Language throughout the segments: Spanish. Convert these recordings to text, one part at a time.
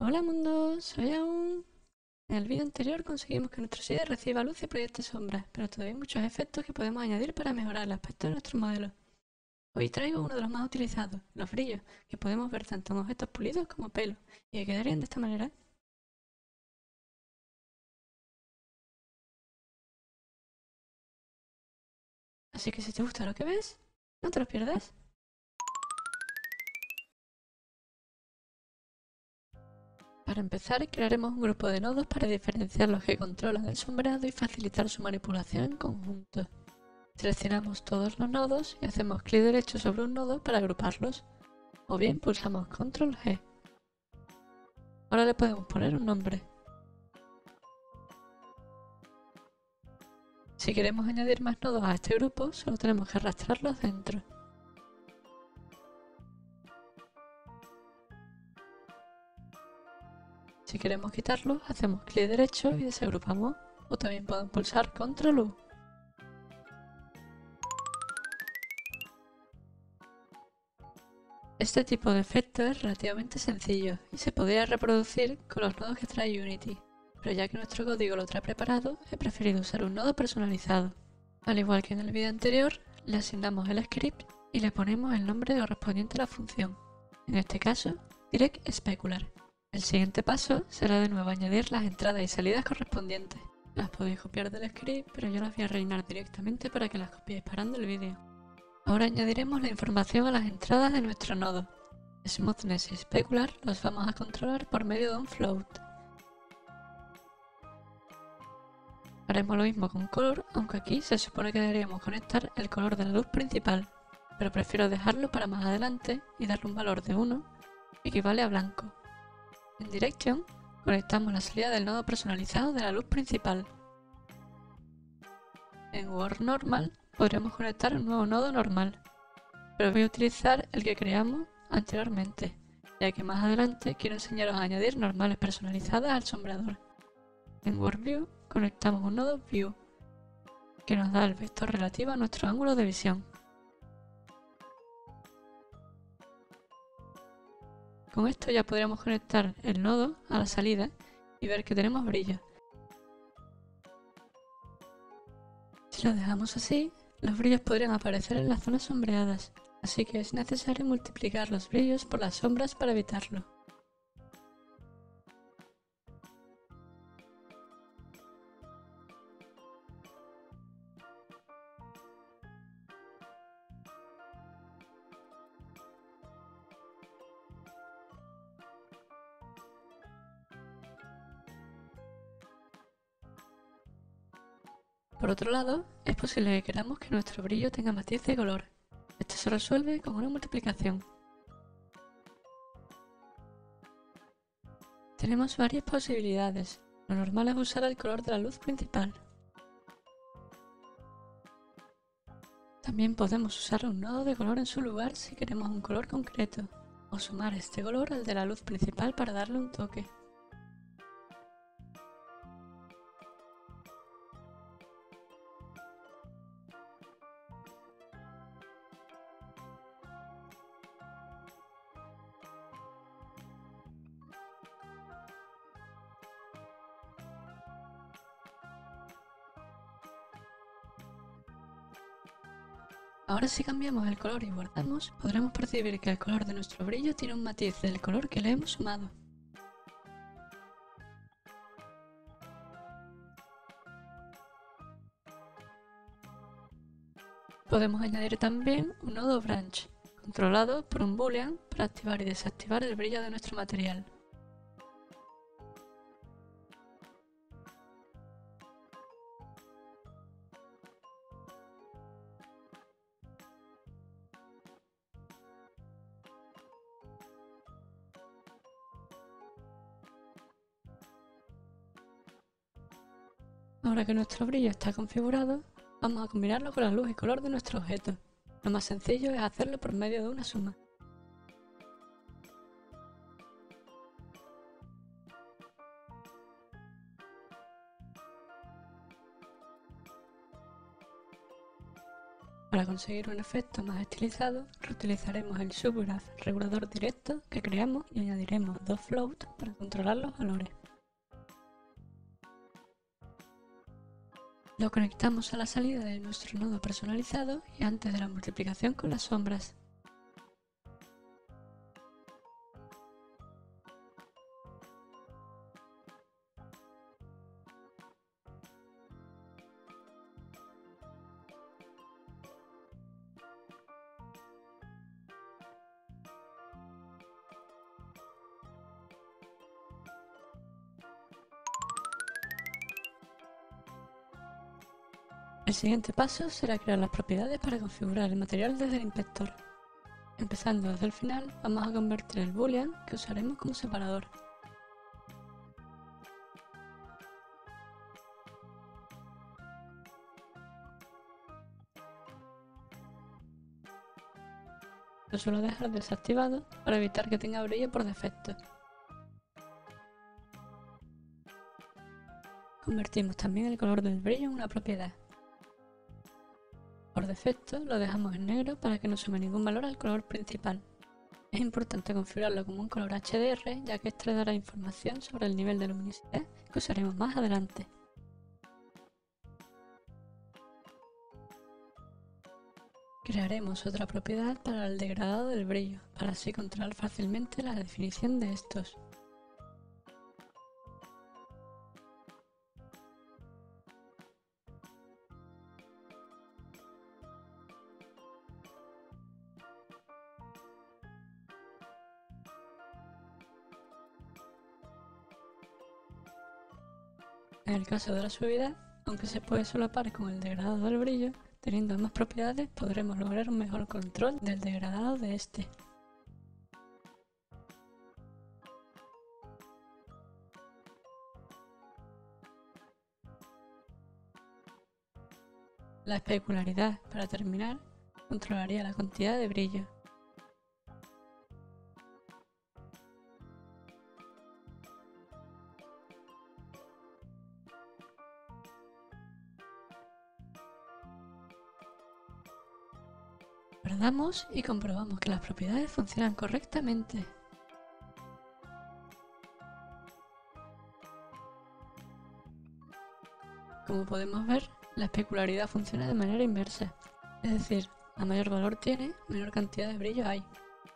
Hola mundo, soy Aún. En el vídeo anterior conseguimos que nuestro shader reciba luz y proyecte sombras, pero todavía hay muchos efectos que podemos añadir para mejorar el aspecto de nuestro modelo. Hoy traigo uno de los más utilizados, los brillos, que podemos ver tanto en objetos pulidos como pelos, y que quedarían de esta manera. Así que si te gusta lo que ves, no te lo pierdas. Para empezar, crearemos un grupo de nodos para diferenciar los que controlan el sombreado y facilitar su manipulación en conjunto. Seleccionamos todos los nodos y hacemos clic derecho sobre un nodo para agruparlos, o bien pulsamos Control G. Ahora le podemos poner un nombre. Si queremos añadir más nodos a este grupo, solo tenemos que arrastrarlos dentro. Si queremos quitarlos, hacemos clic derecho y desagrupamos, o también podemos pulsar Control U. Este tipo de efecto es relativamente sencillo y se podría reproducir con los nodos que trae Unity, pero ya que nuestro código lo trae preparado, he preferido usar un nodo personalizado. Al igual que en el vídeo anterior, le asignamos el script y le ponemos el nombre correspondiente a la función, en este caso, Direct Specular. El siguiente paso será de nuevo añadir las entradas y salidas correspondientes. Las podéis copiar del script, pero yo las voy a rellenar directamente para que las copiéis parando el vídeo. Ahora añadiremos la información a las entradas de nuestro nodo. Smoothness y Specular los vamos a controlar por medio de un float. Haremos lo mismo con color, aunque aquí se supone que deberíamos conectar el color de la luz principal, pero prefiero dejarlo para más adelante y darle un valor de 1, que equivale a blanco. En Direction, conectamos la salida del nodo personalizado de la luz principal. En World Normal podríamos conectar un nuevo nodo normal, pero voy a utilizar el que creamos anteriormente, ya que más adelante quiero enseñaros a añadir normales personalizadas al sombreador. En WorldView conectamos un nodo View, que nos da el vector relativo a nuestro ángulo de visión. Con esto ya podríamos conectar el nodo a la salida y ver que tenemos brillo. Si lo dejamos así, los brillos podrían aparecer en las zonas sombreadas, así que es necesario multiplicar los brillos por las sombras para evitarlo. Por otro lado, es posible que queramos que nuestro brillo tenga matiz de color. Esto se resuelve con una multiplicación. Tenemos varias posibilidades. Lo normal es usar el color de la luz principal. También podemos usar un nodo de color en su lugar si queremos un color concreto, o sumar este color al de la luz principal para darle un toque. Ahora si cambiamos el color y guardamos, podremos percibir que el color de nuestro brillo tiene un matiz del color que le hemos sumado. Podemos añadir también un nodo branch, controlado por un boolean para activar y desactivar el brillo de nuestro material. Ahora que nuestro brillo está configurado, vamos a combinarlo con la luz y color de nuestro objeto. Lo más sencillo es hacerlo por medio de una suma. Para conseguir un efecto más estilizado, reutilizaremos el subgraph regulador directo que creamos y añadiremos dos floats para controlar los valores. Lo conectamos a la salida de nuestro nodo personalizado y antes de la multiplicación con las sombras. El siguiente paso será crear las propiedades para configurar el material desde el inspector. Empezando desde el final, vamos a convertir el boolean que usaremos como separador. Lo suelo dejar desactivado para evitar que tenga brillo por defecto. Convertimos también el color del brillo en una propiedad. Por defecto lo dejamos en negro para que no sume ningún valor al color principal. Es importante configurarlo como un color HDR, ya que este le dará información sobre el nivel de luminosidad que usaremos más adelante. Crearemos otra propiedad para el degradado del brillo, para así controlar fácilmente la definición de estos. En el caso de la suavidad, aunque se puede solapar con el degradado del brillo, teniendo ambas propiedades podremos lograr un mejor control del degradado de este. La especularidad, para terminar, controlaría la cantidad de brillo. Guardamos y comprobamos que las propiedades funcionan correctamente. Como podemos ver, la especularidad funciona de manera inversa, es decir, a mayor valor tiene, menor cantidad de brillo hay.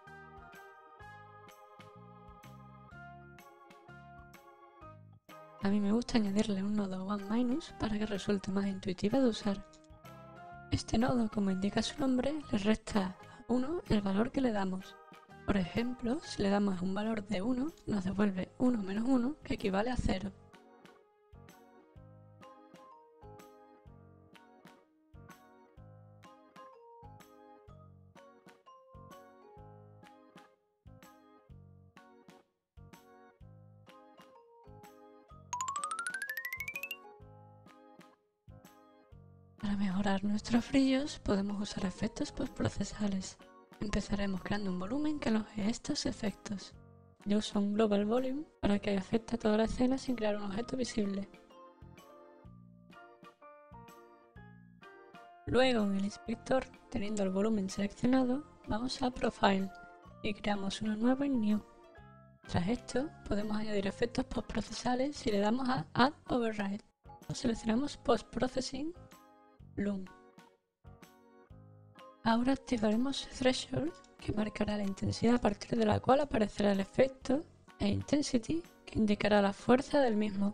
A mí me gusta añadirle un nodo one- para que resulte más intuitiva de usar. Este nodo, como indica su nombre, le resta a 1 el valor que le damos. Por ejemplo, si le damos un valor de 1, nos devuelve 1 menos 1, que equivale a 0. Para mejorar nuestros brillos podemos usar efectos postprocesales. Empezaremos creando un volumen que aloje estos efectos. Yo uso un Global Volume para que afecte a toda la escena sin crear un objeto visible. Luego en el inspector, teniendo el volumen seleccionado, vamos a Profile y creamos uno nuevo en New. Tras esto, podemos añadir efectos postprocesales si le damos a Add Override. Seleccionamos Post Processing Bloom. Ahora activaremos Threshold, que marcará la intensidad a partir de la cual aparecerá el efecto, e Intensity, que indicará la fuerza del mismo.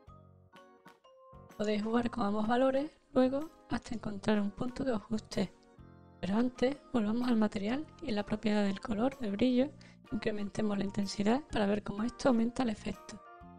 Podéis jugar con ambos valores luego hasta encontrar un punto que os guste, pero antes volvamos al material y en la propiedad del color de brillo incrementemos la intensidad para ver cómo esto aumenta el efecto.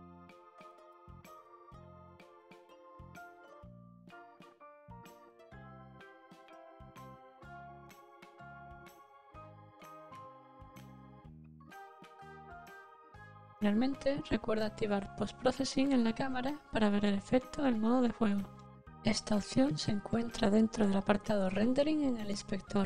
Finalmente, recuerda activar Post Processing en la cámara para ver el efecto en modo de juego. Esta opción se encuentra dentro del apartado Rendering en el inspector.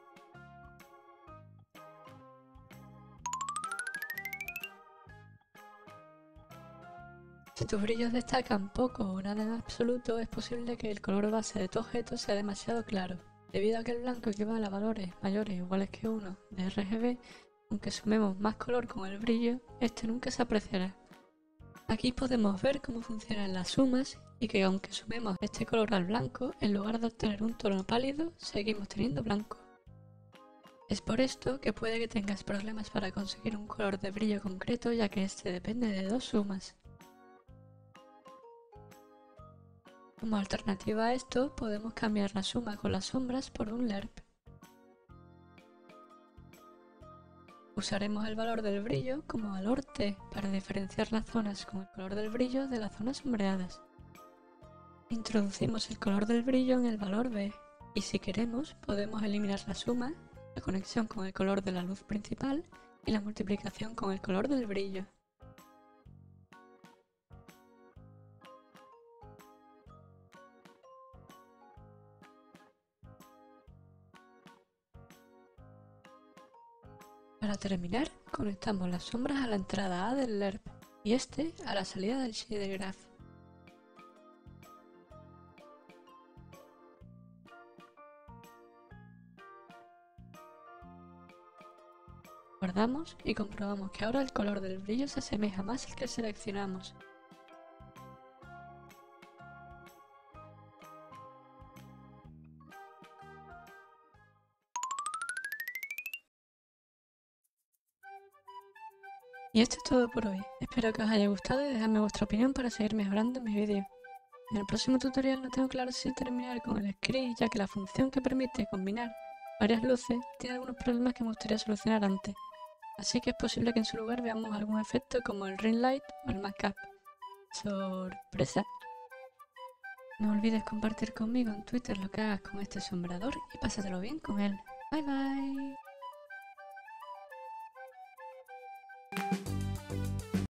Si tus brillos destacan poco o nada en absoluto, es posible que el color base de tu objeto sea demasiado claro. Debido a que el blanco equivale a valores mayores o iguales que 1 de RGB, aunque sumemos más color con el brillo, este nunca se apreciará. Aquí podemos ver cómo funcionan las sumas y que aunque sumemos este color al blanco, en lugar de obtener un tono pálido, seguimos teniendo blanco. Es por esto que puede que tengas problemas para conseguir un color de brillo concreto, ya que este depende de dos sumas. Como alternativa a esto, podemos cambiar la suma con las sombras por un LERP. Usaremos el valor del brillo como valor T para diferenciar las zonas con el color del brillo de las zonas sombreadas. Introducimos el color del brillo en el valor B y si queremos podemos eliminar la suma, la conexión con el color de la luz principal y la multiplicación con el color del brillo. Para terminar, conectamos las sombras a la entrada A del LERP y este a la salida del Shader Graph. Guardamos y comprobamos que ahora el color del brillo se asemeja más al que seleccionamos. Y esto es todo por hoy. Espero que os haya gustado y dejadme vuestra opinión para seguir mejorando mis vídeos. En el próximo tutorial no tengo claro si terminar con el script, ya que la función que permite combinar varias luces tiene algunos problemas que me gustaría solucionar antes. Así que es posible que en su lugar veamos algún efecto como el ring light o el mascap. ¡Sorpresa! No olvides compartir conmigo en Twitter lo que hagas con este sombrador y pásatelo bien con él. Bye bye.